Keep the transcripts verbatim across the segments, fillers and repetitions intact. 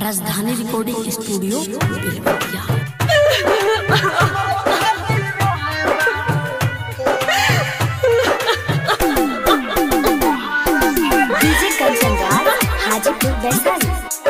राजधानी recording studio Belwatiya. DJ Kanchan Raj Hajipur Vaishali.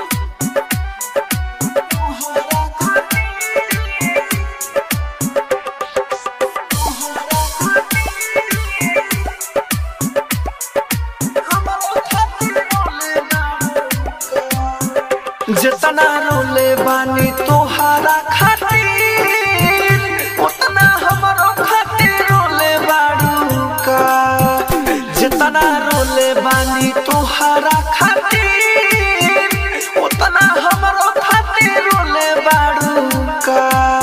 जितना रोले बानी तोहारा खातिर उतना हमरो खातिर रोले बाड़ू का। जितना रोले बानी तोहारा खातिर उतना हमरो खातिर रोले बाड़ू का।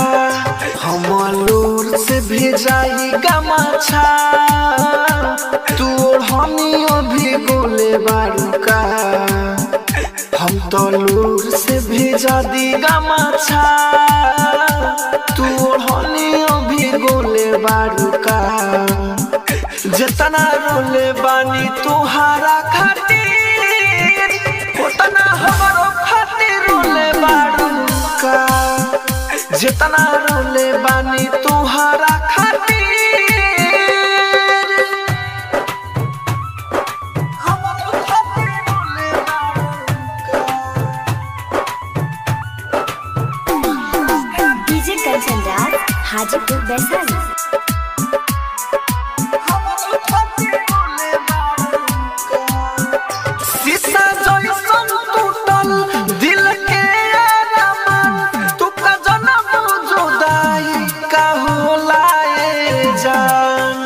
हमलोर से भेजाई गमाछा तू ओढ़नियो भी गोले बाड़ू का। हम तो लूर से भेजा दी गमाछा तू ओढ़नियो भी गोले बाड़ू का। जितना रोले बानी तोहारा खातिर उतना हमरो खातिर रोले बाड़ू का। जितना रोले बानी तोहारा खातिर डीजे कंचन राज हाजीपुर वैशाली। शीशा जैसन टूटल दिल के अरमान तू का जनम जुदाई का होला ए जान।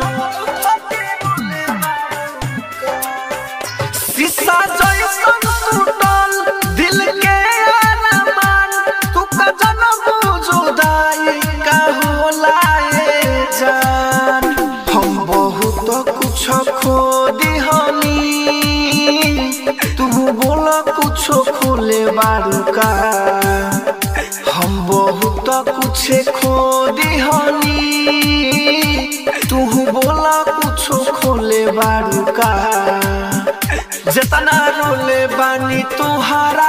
शीशा जैसन टूटल दिल के अरमान तू का जनम जुदाई का होला ए जान। हम बहुत कुछ खो दिहनी तू बोला कुछ खोले बाड़ू का। हम बहुत कुछ खो दिहनी तू बोला कुछ खोले बाड़ू का। जितना रोले बानी तोहारा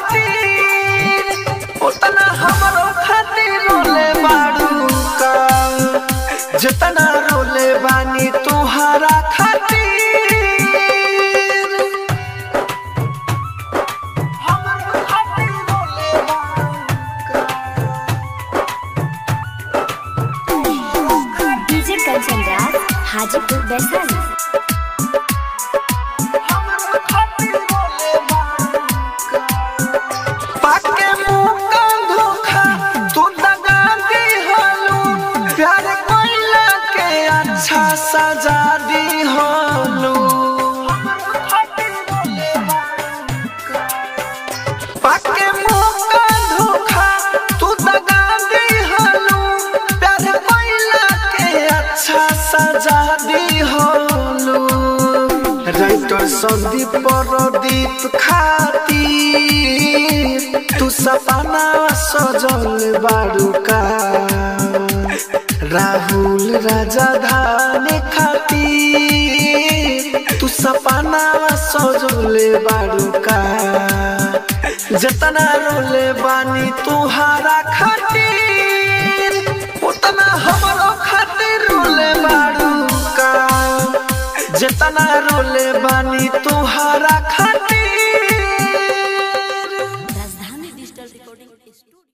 खातिर उतना हमरो खातिर रोले बाड़ू का। जितना रोले बानी तोहारा खातिर डीजे कंचन राज हाजीपुर वैशाली। पाके मुँह का धोखा तू दगा दिहलू प्यार कोइला के अच्छा सजा दिहलू। पाके मुँह का धोखा तू दगा दिहलू प्यार कोइला के अच्छा सजा दिहलू। राइटर संदीप परदीप खातिर तू सपना सजल बाड़ू का। राहुल राजधानी खातिर तू सपना सजल बाड़ू का। जितना रोले बानी तोहारा खातिर उतना हमरो खातिर रोले बाड़ू का। जितना रोले बानी तोहारा खातिर। राजधानी डिजिटल रिकॉर्डिंग स्टूडियो।